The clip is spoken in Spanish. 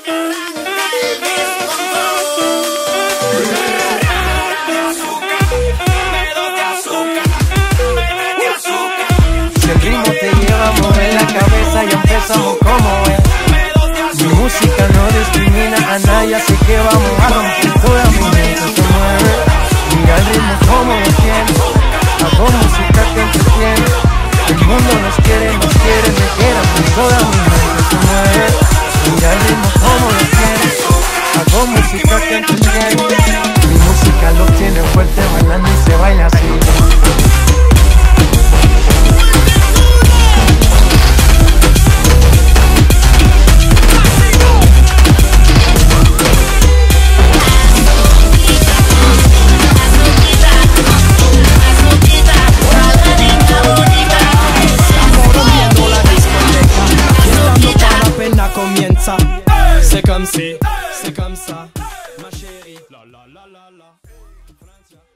Si el ritmo te lleva a mover la cabeza, ya empezamos como es. Mi música no discrimina a nadie, así que vamos a romper. Toda mi mente se mueve. Mira el ritmo como lo tiene. Hago música que entretiene. El mundo nos quiere, me quiera. Pues toda mi mente se mueve. Mira el ritmo como lo tiene. Hago música que entretiene. Mi música lo tiene fuerte, bailando y se baila así. Comienza, c'est comme ça, ma chérie. La la la la la. Francia.